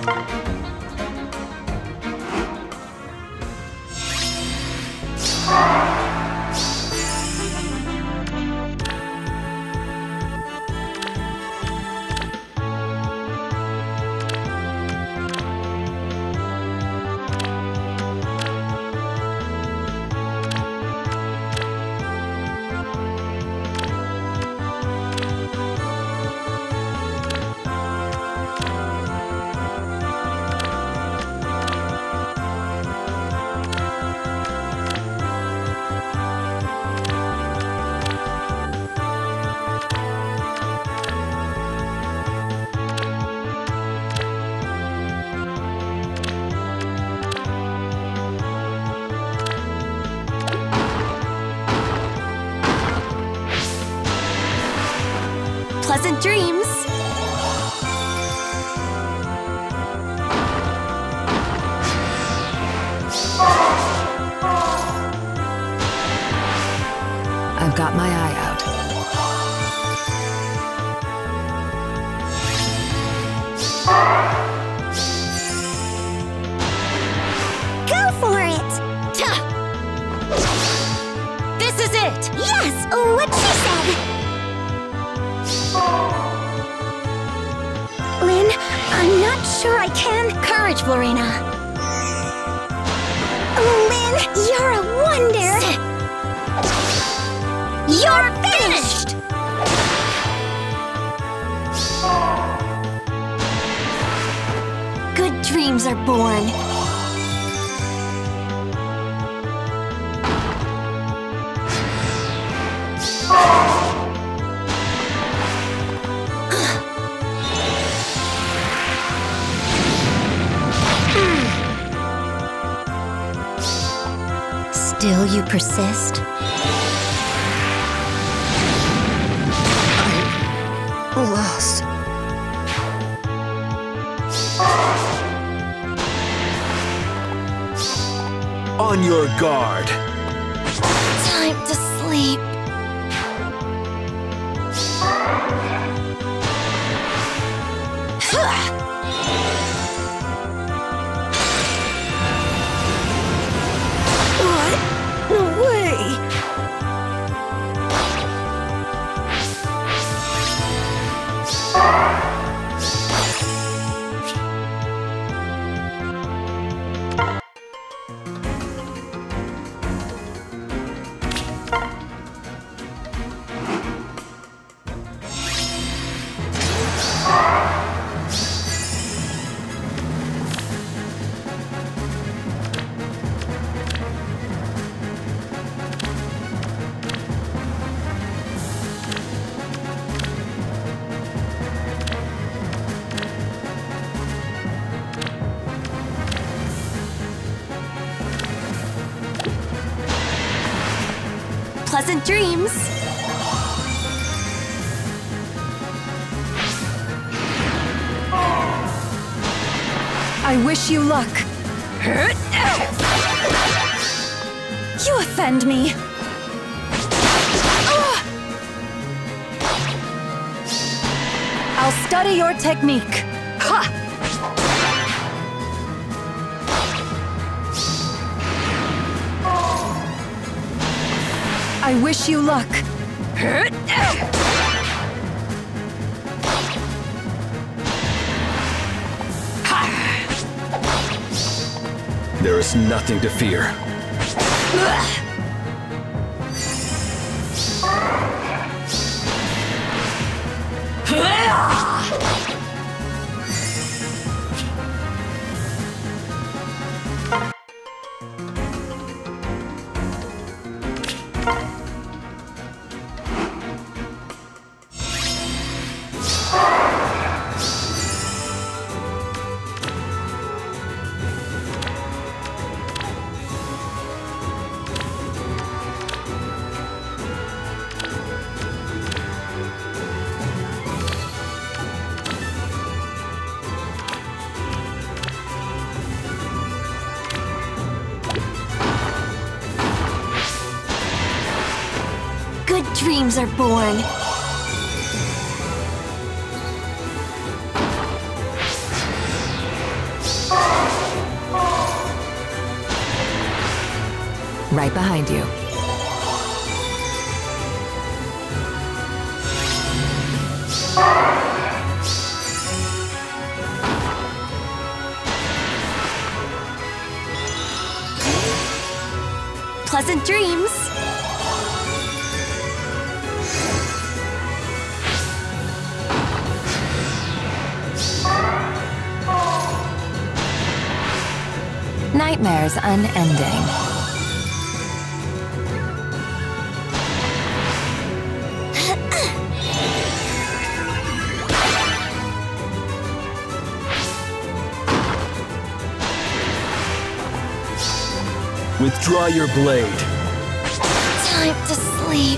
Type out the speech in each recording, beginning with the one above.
Pleasant dreams! I've got my eye out. Go for it! This is it! Yes! What she said! Lynn, I'm not sure I can. Courage, Verena. Lynn, you're a wonder! You're finished! Good dreams are born. Still you persist? I'm lost. On your guard. Time to sleep. What? No way! Pleasant dreams! I wish you luck. You offend me. I'll study your technique. Ha! I wish you luck. There is nothing to fear. Good dreams are born. Right behind you. Pleasant dreams. Nightmares unending. Withdraw your blade. Time to sleep.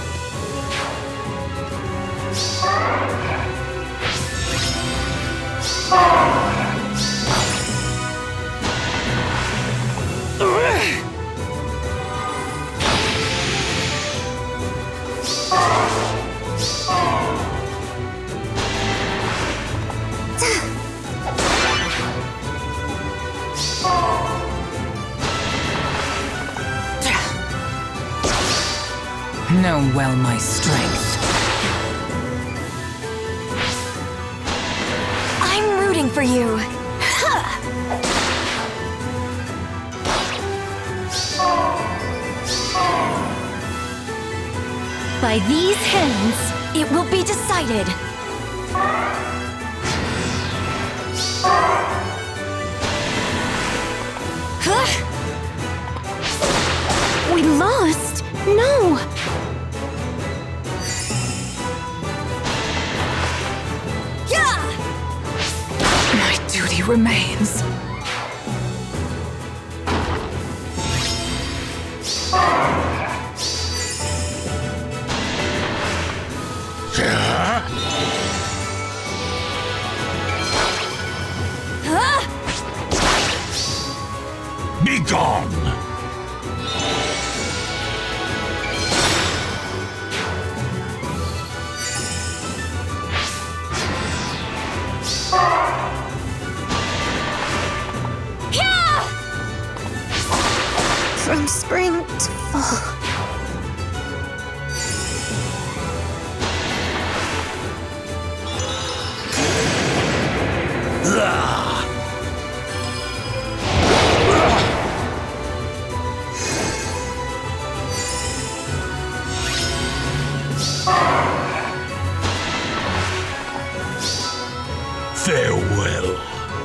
Know well my strength. I'm rooting for you. By these hands, it will be decided. We lost. No. My duty remains. Be gone! From spring to fall. Farewell.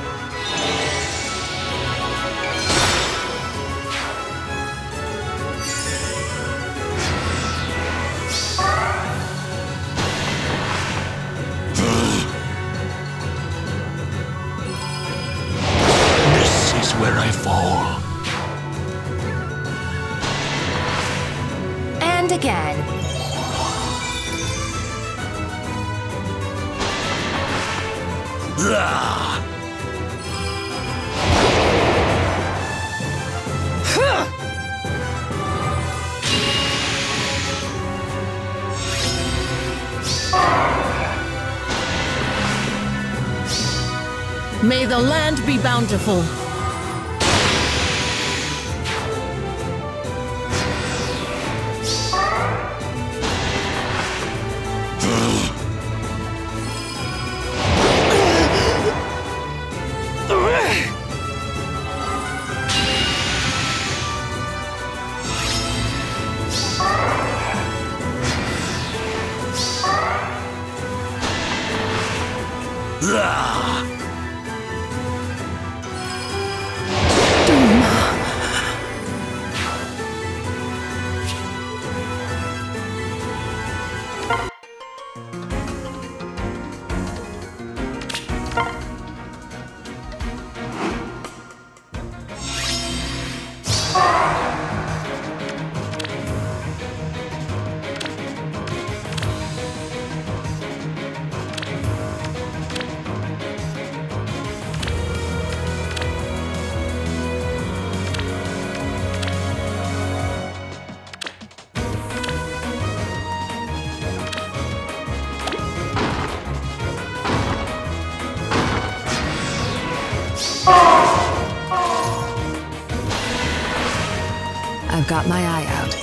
This is where I fall. And again. May the land be bountiful. got my eye out.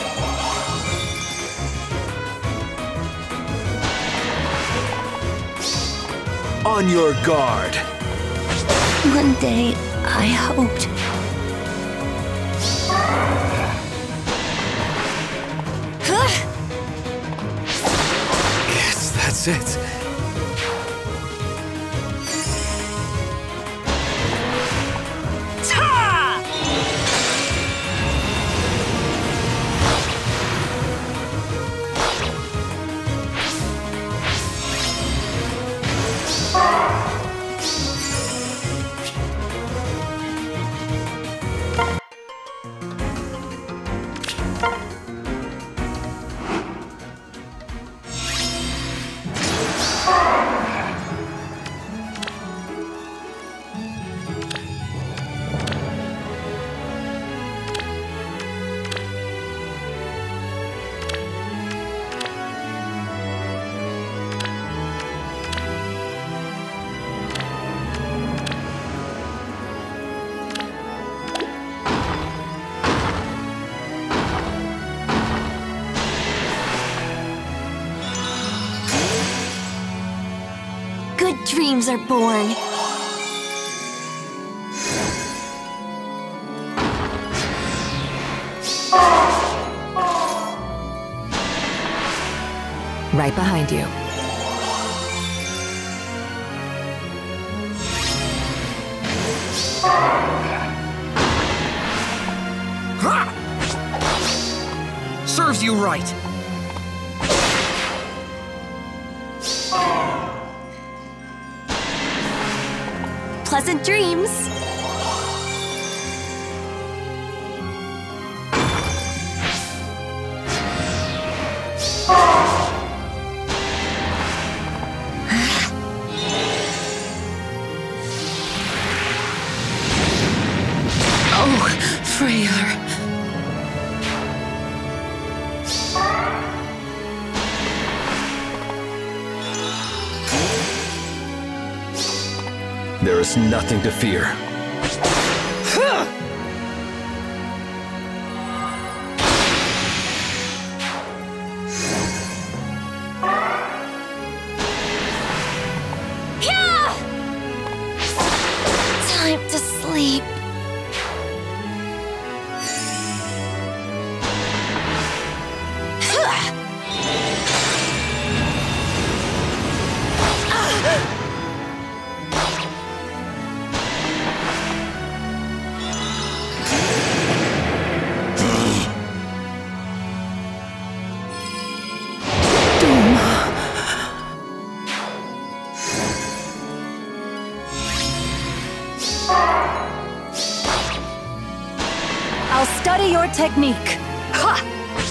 On your guard. One day, I hoped. Yes, that's it. Good dreams are born. Right behind you. Serves you right. Pleasant dreams. Oh, Freyr. There is nothing to fear. Time to sleep. I'll study your technique. Ha!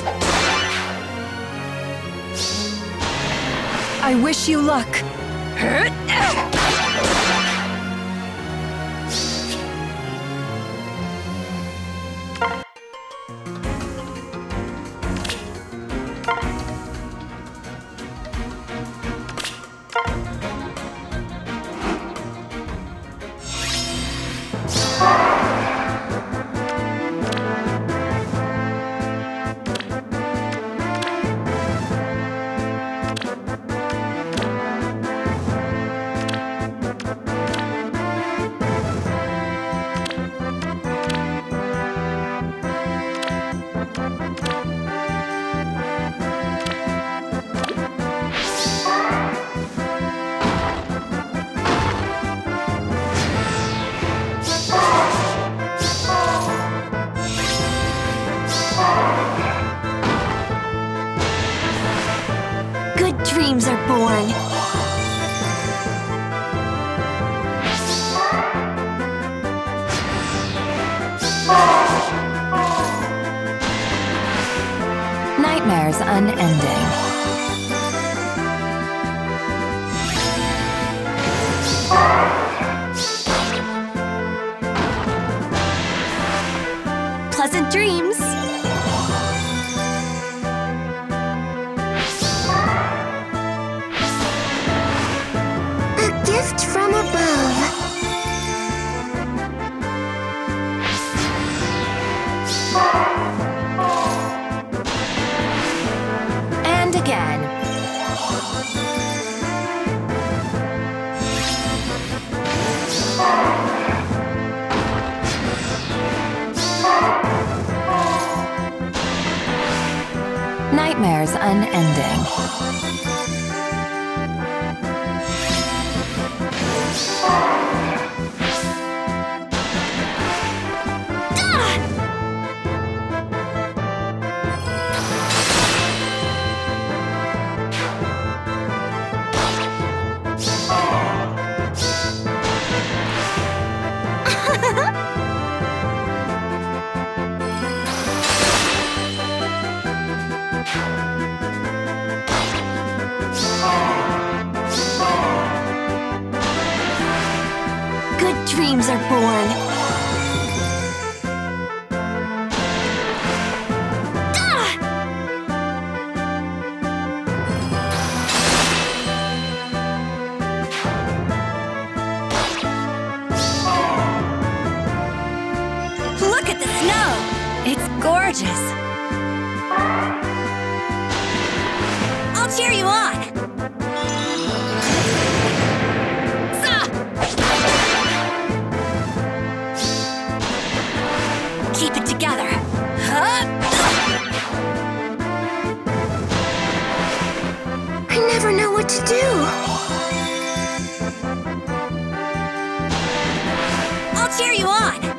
I wish you luck. Good dreams are born. Nightmares unending. Pleasant dreams. A gift from above. Nightmares unending. Good dreams are born. Look at the snow! It's gorgeous. I'll cheer you on. Keep it together. I never know what to do. I'll cheer you on.